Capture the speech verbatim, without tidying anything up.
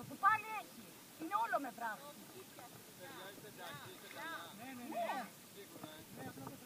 που πάλι έχει. Είναι όλο με βράχο. Ταιριάζει πεντάκι, σε καλά. Ναι, ναι, Ναι. ναι. Σίγουρα, ε. Ναι, απλά